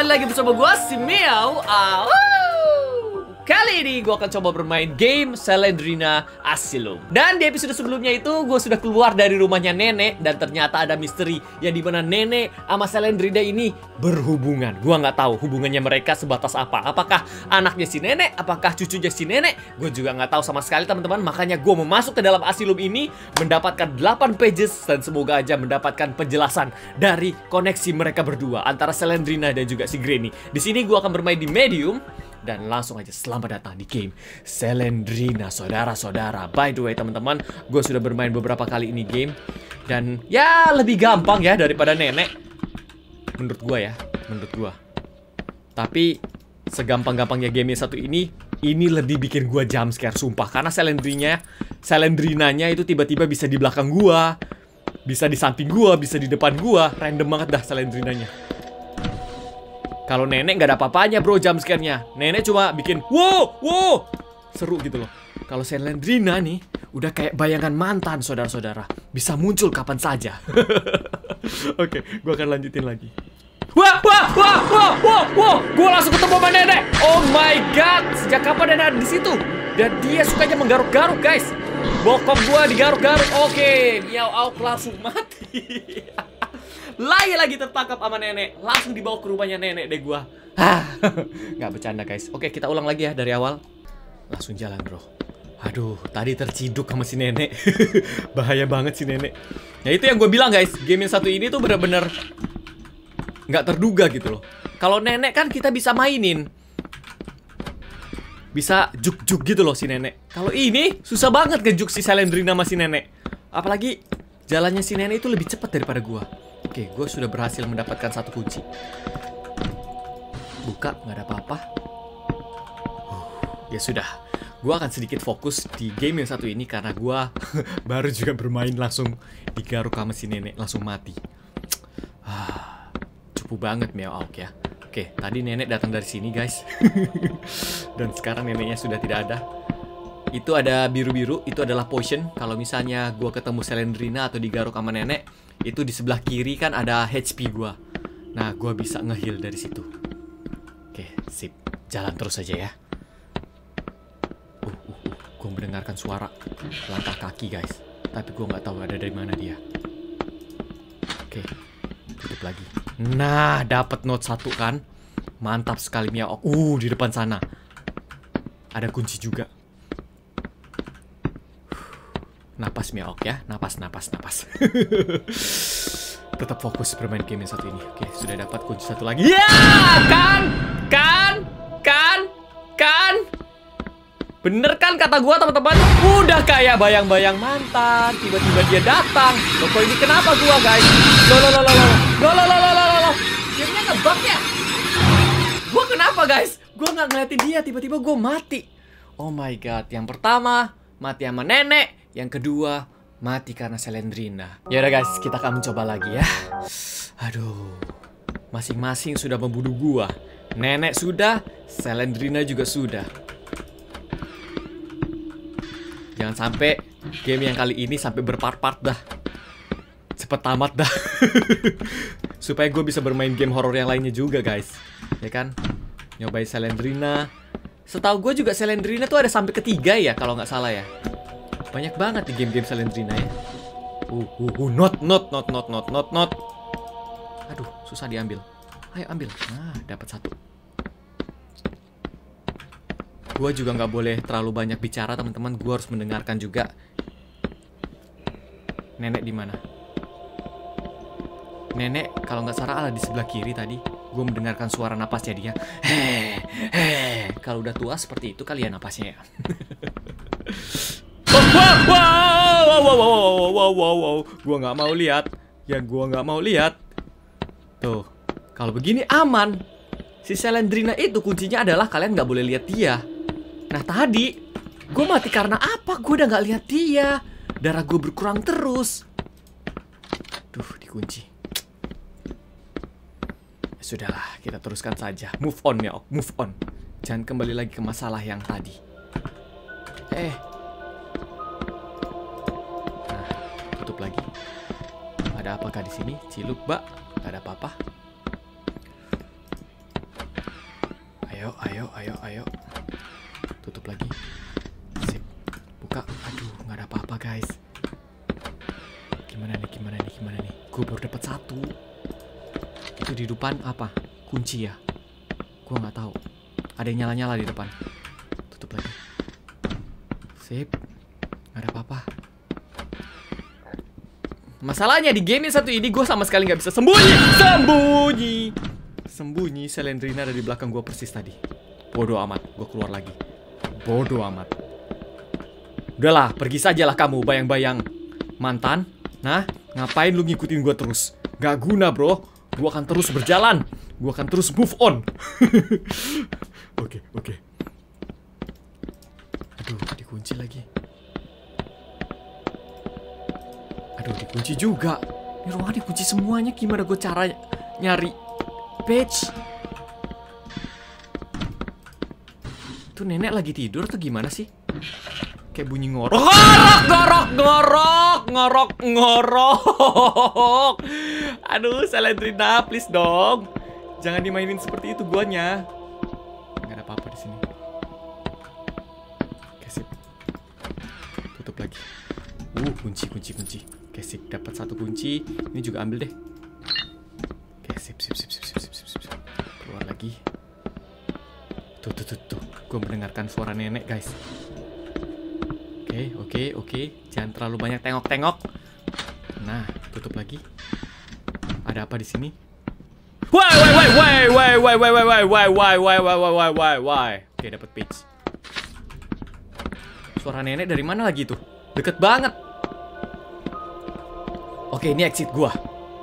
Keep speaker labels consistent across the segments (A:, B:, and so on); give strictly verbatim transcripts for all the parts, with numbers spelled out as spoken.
A: lagi bersama gue, si Miao. Au. Kali ini gue akan coba bermain game Slendrina Asylum. Dan di episode sebelumnya itu gue sudah keluar dari rumahnya nenek. Dan ternyata ada misteri yang dimana nenek sama Slendrina ini berhubungan. Gue nggak tahu hubungannya mereka sebatas apa. Apakah anaknya si nenek? Apakah cucunya si nenek? Gue juga nggak tahu sama sekali teman-teman. Makanya gue mau masuk ke dalam Asylum ini, mendapatkan delapan pages. Dan semoga aja mendapatkan penjelasan dari koneksi mereka berdua, antara Slendrina dan juga si Granny. Di sini gue akan bermain di medium. Dan langsung aja selamat datang di game Slendrina, saudara-saudara. By the way teman-teman, gue sudah bermain beberapa kali ini game. Dan ya lebih gampang ya daripada nenek, menurut gue ya, menurut gue. Tapi segampang-gampangnya game yang satu ini, ini lebih bikin gue jump scare sumpah. Karena Slendrina, Slendrinanya itu tiba-tiba bisa di belakang gue, bisa di samping gue, bisa di depan gue. Random banget dah Slendrinanya. Kalau nenek nggak ada apa-apanya bro jump scare-nya. Nenek cuma bikin wow, wow, seru gitu loh. Kalau Slendrina nih udah kayak bayangan mantan saudara-saudara, bisa muncul kapan saja. Oke, gua akan lanjutin lagi. Wah, wah, wah, wah, wah, wah, gua langsung ketemu sama nenek. Oh my god, sejak kapan nenek ada di situ? Dan dia sukanya menggaruk-garuk guys. Bokap gua digaruk-garuk. Oke, Miao Auk langsung mati. Lagi-lagi tertangkap sama nenek. Langsung dibawa ke rumahnya nenek deh gua. Hah, nggak bercanda guys. Oke, kita ulang lagi ya dari awal. Langsung jalan bro. Aduh, tadi terciduk sama si nenek. Bahaya banget si nenek. Ya itu yang gue bilang guys, game yang satu ini tuh bener-bener nggak terduga gitu loh. Kalau nenek kan kita bisa mainin, bisa juk-juk gitu loh si nenek. Kalau ini susah banget ngejuk si Slendrina sama si nenek. Apalagi jalannya si nenek itu lebih cepat daripada gua. Oke, gue sudah berhasil mendapatkan satu kunci. Buka, nggak ada apa-apa. uh, Ya sudah, gue akan sedikit fokus di game yang satu ini karena gue baru juga bermain langsung digaruk sama si nenek, langsung mati. ah, Cupu banget Miao Auk ya. Oke, tadi nenek datang dari sini guys. Dan sekarang neneknya sudah tidak ada. Itu ada biru-biru, itu adalah potion. Kalau misalnya gue ketemu Slendrina atau digaruk sama nenek, itu di sebelah kiri kan ada H P gue. Nah, gue bisa nge-heal dari situ. Oke, sip. Jalan terus aja ya. Uh, uh, uh. Gue mendengarkan suara langkah kaki guys. Tapi gue nggak tahu ada dari mana dia. Oke, tutup lagi. Nah, dapat note satu kan. Mantap sekali Miao Auk. Uh, di depan sana ada kunci juga. Napas Miao Auk ya, napas, napas, napas. Tetap fokus bermain game yang satu ini. Oke, sudah dapat kunci satu lagi. Ya, kan, kan, kan, kan. Bener kan kata gua teman-teman? Udah kayak bayang-bayang mantan, tiba-tiba dia datang. Loh, kok ini kenapa gua guys? Loh, loh, loh, loh, loh, loh, loh, loh, loh, loh, loh. Gamenya ngebug ya? Gua kenapa guys? Gua nggak ngeliatin dia, tiba-tiba gua mati. Oh my god, yang pertama mati sama nenek. Yang kedua, mati karena Slendrina. Ya udah guys, kita akan mencoba lagi ya. Aduh, masing-masing sudah membunuh gua. Nenek sudah, Slendrina juga sudah. Jangan sampai game yang kali ini sampai berpart-part dah. Cepet tamat dah. Supaya gue bisa bermain game horor yang lainnya juga guys. Ya kan? Nyobain Slendrina. Setahu gue juga Slendrina tuh ada sampai ketiga ya, kalau nggak salah ya. Banyak banget di game-game Slendrina ya. Uh, uh, uh, not, not, not, not, not, not, not. Aduh, susah diambil. Ayo ambil. Nah, dapat satu. Gua juga nggak boleh terlalu banyak bicara teman-teman. Gua harus mendengarkan juga. Nenek di mana? Nenek kalau nggak salah ada di sebelah kiri tadi. Gue mendengarkan suara napasnya dia. Heh, heh. Kalau udah tua seperti itu kali ya napasnya ya. Wow, wow, wow, wow, wow, wow, wow, wow. Gua nggak mau lihat. Ya, gua nggak mau lihat. Tuh, kalau begini aman. Si Slendrina itu kuncinya adalah kalian nggak boleh lihat dia. Nah tadi, gue mati karena apa? Gue udah nggak lihat dia. Darah gue berkurang terus. Duh, dikunci. Ya sudahlah, kita teruskan saja. Move on ya, move on. Jangan kembali lagi ke masalah yang tadi. Eh. Lagi. Ada apakah di sini? Ciluk, Mbak. Gak ada apa-apa. Ayo, ayo, ayo, ayo. Tutup lagi. Sip. Buka. Aduh, nggak ada apa-apa guys. Gimana nih, gimana nih, gimana nih? Gue baru dapat satu. Itu di depan apa? Kunci ya? Gue nggak tahu. Ada yang nyala-nyala di depan. Tutup lagi. Sip. Nggak ada apa-apa. Masalahnya di game yang satu ini gue sama sekali nggak bisa sembunyi. Sembunyi. Sembunyi. Slendrina ada di belakang gue persis tadi. Bodoh amat. Gue keluar lagi. Bodoh amat. Udahlah, pergi sajalah kamu, bayang-bayang mantan. Nah, ngapain lu ngikutin gue terus? Gak guna bro. Gue akan terus berjalan. Gue akan terus move on. Oke, oke. Aduh, dikunci lagi. Aduh, dikunci juga. Ini ruangan dikunci semuanya. Gimana gue cara nyari page? Itu nenek lagi tidur atau gimana sih? Kayak bunyi ngorok. Ngorok, ngorok, ngorok, ngorok, ngorok. Aduh, Slendrina, please dong. Jangan dimainin seperti itu guanya. Nggak ada apa-apa di sini. Oke, sip. Tutup lagi. Uh, kunci, kunci, kunci. Oke, sip. Dapat satu kunci. Ini juga ambil deh. Oke, sip, sip, sip, sip, sip, sip, sip, sip. Keluar lagi. Tuh, tuh, tuh, tuh. Gue mendengarkan suara nenek, guys. Oke, oke, oke. Jangan terlalu banyak tengok-tengok. Nah, tutup lagi. Ada apa di sini? Why, why, why, why, why, why, why, why, why, why, why, why, why, why, why, why. Oke, dapat page. Suara nenek dari mana lagi tuh? Deket banget. Oke, ini exit gua.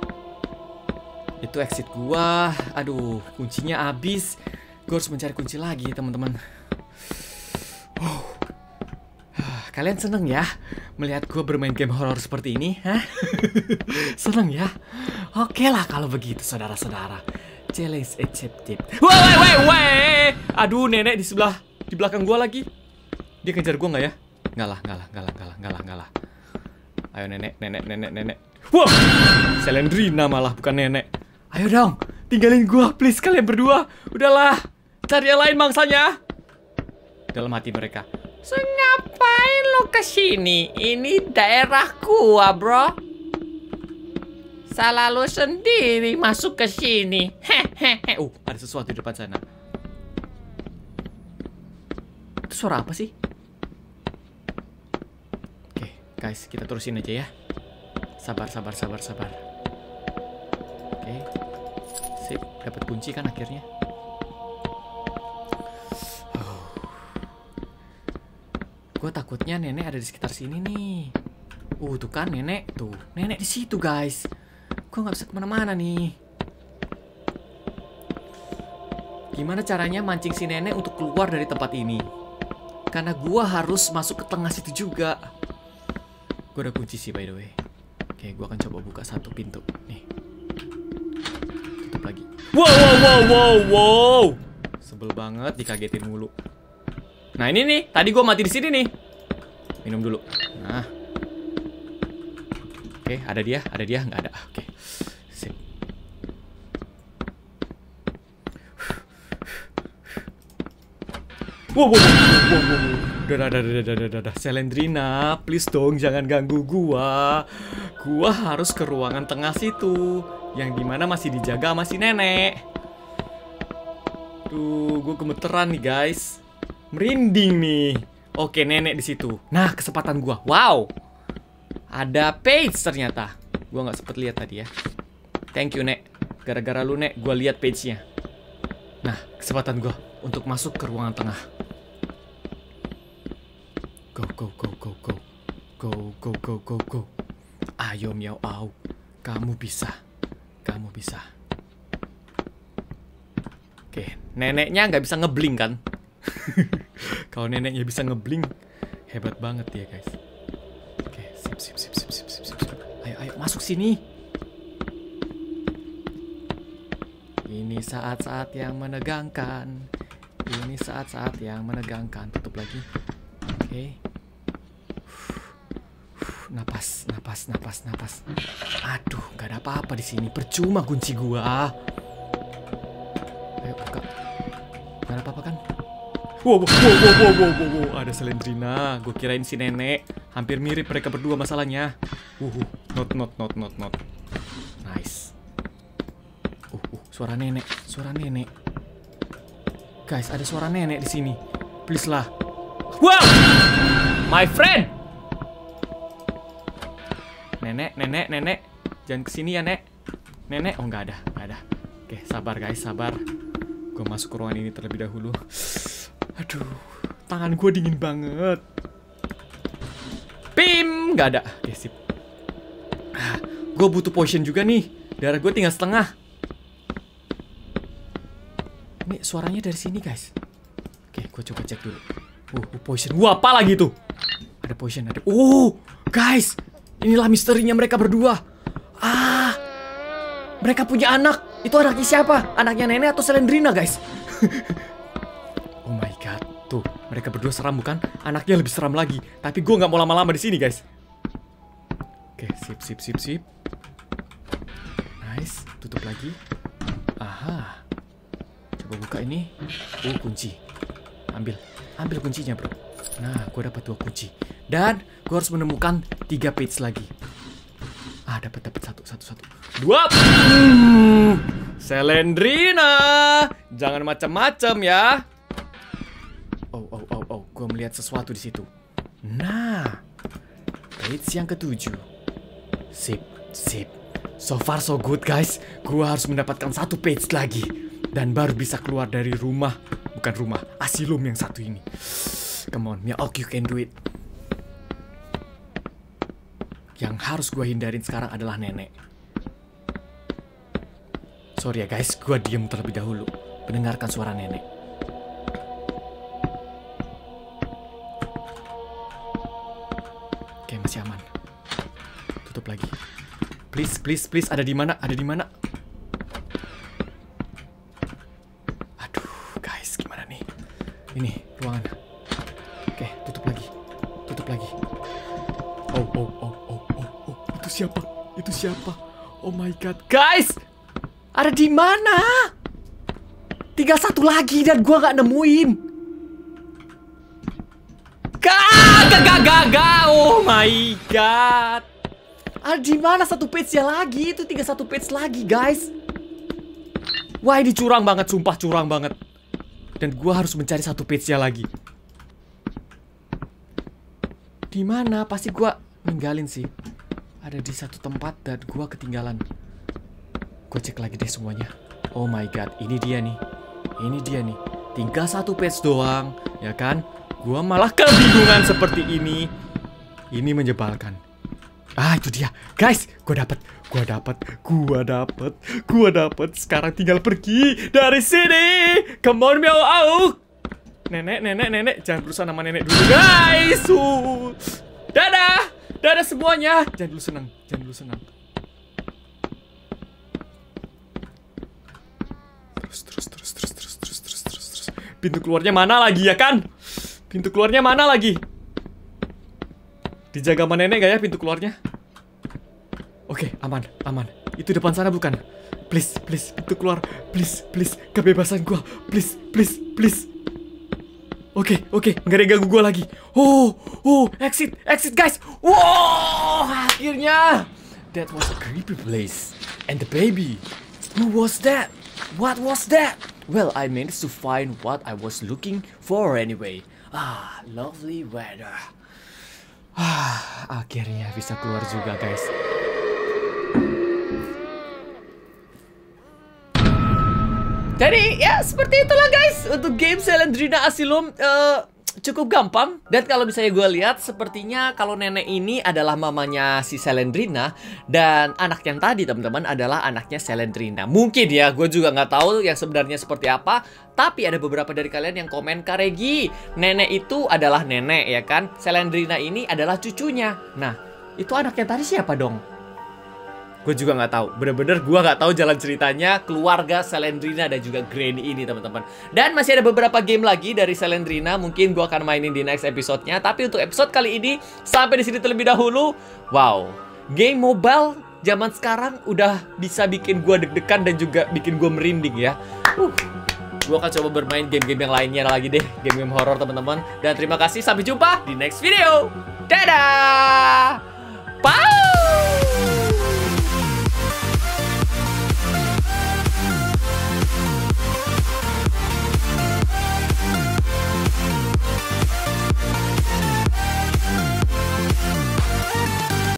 A: Itu exit gua. Aduh, kuncinya habis. Gue harus mencari kunci lagi, teman-teman. Oh. Kalian seneng ya melihat gue bermain game horor seperti ini? Hah? Seneng ya? Oke lah kalau begitu, saudara-saudara. Challenge accepted. Woi, woi, woi. Aduh, nenek di sebelah, di belakang gue lagi. Dia kejar gue nggak ya? Nggak lah, nggak lah, nggak lah, nggak lah, nggak lah, nggak lah. Ayo nenek, nenek, nenek, nenek. Wah, Slendrina malah bukan nenek. Ayo dong, tinggalin gue, please kalian berdua. Udahlah, cari yang lain mangsanya. Dalam hati mereka. So, ngapain lo kesini? Ini daerah gua, bro. Salah lo sendiri masuk ke sini. Hehehe. Uh, ada sesuatu di depan sana. Itu suara apa sih? Oke, guys, kita terusin aja ya. Sabar, sabar, sabar, sabar. Oke. Sip, dapat kunci kan akhirnya. Gue takutnya nenek ada di sekitar sini nih. Uh, tuh kan nenek. Tuh, nenek di situ, guys. Gue nggak bisa kemana-mana nih. Gimana caranya mancing si nenek untuk keluar dari tempat ini? Karena gue harus masuk ke tengah situ juga. Gue udah kunci sih, by the way. Oke, gue akan coba buka satu pintu. Nih. Tutup lagi. Wow, wow, wow, wow, wow. Sebel banget dikagetin mulu. Nah ini nih, tadi gue mati di sini nih. Minum dulu. Nah, oke, ada dia, ada dia, nggak ada. Oke, sip. Wow, wow, wow, wow, wow. Udah, udah, udah, udah, udah, udah. Slendrina, please dong, jangan ganggu gua. Gua harus ke ruangan tengah situ, yang dimana masih dijaga sama si nenek. Tuh, gue gemeteran nih guys. Merinding nih. Oke, nenek di situ. Nah, kesempatan gua. Wow. Ada page ternyata. Gua nggak sempet lihat tadi ya. Thank you, Nek. Gara-gara lu, Nek, gua lihat page-nya. Nah, kesempatan gua untuk masuk ke ruangan tengah. Go, go, go, go, go. Go, go, go, go, go. Ayo, Miao Au. Kamu bisa. Kamu bisa. Oke, neneknya nggak bisa ngeblink kan? Kalau neneknya bisa ngeblink, hebat banget ya guys. Oke, sip, sip, sip, sip, sip, sip, sip. Ayo, ayo, masuk sini. Ini saat-saat yang menegangkan. Ini saat-saat yang menegangkan. Tutup lagi. Oke. Napas, napas, napas, napas. Aduh, gak ada apa-apa di sini. Percuma kunci gua. Ayo buka. Gak ada apa-apa kan? Wow, wow, wow, wow, wow, wow, wow. Ada Slendrina. Gue kirain si nenek. Hampir mirip mereka berdua masalahnya. Uh, uh, not, not, not, not, not. Nice. Uh, uh, suara nenek, suara nenek. Guys, ada suara nenek di sini. Please lah. Wow, my friend. Nenek, nenek, nenek. Jangan kesini ya, Nek. Nenek, oh nggak ada, nggak ada. Oke, sabar guys, sabar. Gue masuk ke ruangan ini terlebih dahulu. Aduh, tangan gue dingin banget. Pim, nggak ada. Oke, sip. Ah, gue butuh potion juga nih. Darah gue tinggal setengah. Ini suaranya dari sini guys. Oke, gue coba cek dulu. Uh, uh potion. Wah, apa lagi tuh? Ada potion, ada. Oh, guys, inilah misterinya mereka berdua. Ah, mereka punya anak. Itu anaknya siapa? Anaknya nenek atau Slendrina, guys? Oh my god. Tuh, mereka berdua seram bukan? Anaknya lebih seram lagi. Tapi gue nggak mau lama-lama di sini, guys. Oke, sip, sip, sip, sip. Nice. Tutup lagi. Aha. Coba buka ini. Oh, kunci. Ambil. Ambil kuncinya, bro. Nah, gue dapat dua kunci. Dan gue harus menemukan tiga page lagi. Ah, dapat dapat satu satu satu. Dua. Hmm, Slendrina, jangan macam-macam ya. Oh oh oh oh, gue melihat sesuatu di situ. Nah, page yang ketujuh. Sip sip. So far so good guys. Gue harus mendapatkan satu page lagi dan baru bisa keluar dari rumah, bukan rumah, asylum yang satu ini. Come on, Mia-Ok, you can do it. Yang harus gue hindarin sekarang adalah nenek. Sorry ya guys, gue diem terlebih dahulu mendengarkan suara nenek. Oke, masih aman. Tutup lagi. Please, please, please, ada di mana? Ada di mana? Aduh, guys, gimana nih? Ini ruangan. Oke, tutup lagi. Tutup lagi. Oh, oh, oh, oh, oh, oh. Itu siapa? Itu siapa? Oh my god, guys! Ada di mana? Tinggal satu lagi dan gua nggak nemuin. Gak, gak, gak, gak. Oh my god. Ada di mana satu page-nya lagi? Itu tinggal satu page lagi, guys. Wah, ini curang banget, sumpah curang banget. Dan gua harus mencari satu page-nya lagi. Di mana? Pasti gua ninggalin sih. Ada di satu tempat dan gua ketinggalan. Gue cek lagi deh semuanya. Oh my god, ini dia nih. Ini dia nih. Tinggal satu page doang, ya kan? Gua malah kebingungan seperti ini. Ini menyebalkan. Ah, itu dia. Guys, gua dapat. Gua dapat. Gua dapat. Gua dapat. Sekarang tinggal pergi dari sini. Come on, Mia-Ok. Nenek, nenek, nenek. Jangan berusaha nama nenek dulu, guys. Uh. Dadah. Dadah semuanya. Jangan dulu senang. Jangan dulu senang. Terus, terus, terus, terus, terus, terus, terus, terus, terus. Pintu keluarnya mana lagi ya kan? Pintu keluarnya mana lagi? Dijaga sama nenek gak ya pintu keluarnya? Oke, aman, aman. Itu depan sana bukan? Please, please, pintu keluar. Please, please, kebebasan gua. Please, please, please. Oke, oke, nggak ada yang ganggu gue lagi. Oh, oh, exit, exit guys. Wow, akhirnya. That was a creepy place. And the baby. Who was that? What was that? Well, I managed to find what I was looking for anyway. Ah, lovely weather. Ah, akhirnya bisa keluar juga guys. Jadi ya seperti itulah guys untuk game Slendrina Asylum. uh, Cukup gampang. Dan kalau misalnya gue lihat sepertinya kalau nenek ini adalah mamanya si Slendrina. Dan anak yang tadi teman-teman adalah anaknya Slendrina. Mungkin ya, gue juga nggak tahu yang sebenarnya seperti apa. Tapi ada beberapa dari kalian yang komen, Kak Regi, nenek itu adalah nenek ya kan, Slendrina ini adalah cucunya. Nah, itu anak yang tadi siapa dong? Gue juga nggak tahu, bener-bener gue nggak tahu jalan ceritanya keluarga Slendrina dan juga Granny ini teman-teman. Dan masih ada beberapa game lagi dari Slendrina, mungkin gue akan mainin di next episode-nya. Tapi untuk episode kali ini sampai di sini terlebih dahulu. Wow, game mobile zaman sekarang udah bisa bikin gue deg-degan dan juga bikin gue merinding ya. Uh. gue akan coba bermain game-game yang lainnya lagi deh, game-game horor teman-teman. Dan terima kasih, sampai jumpa di next video. Dadah.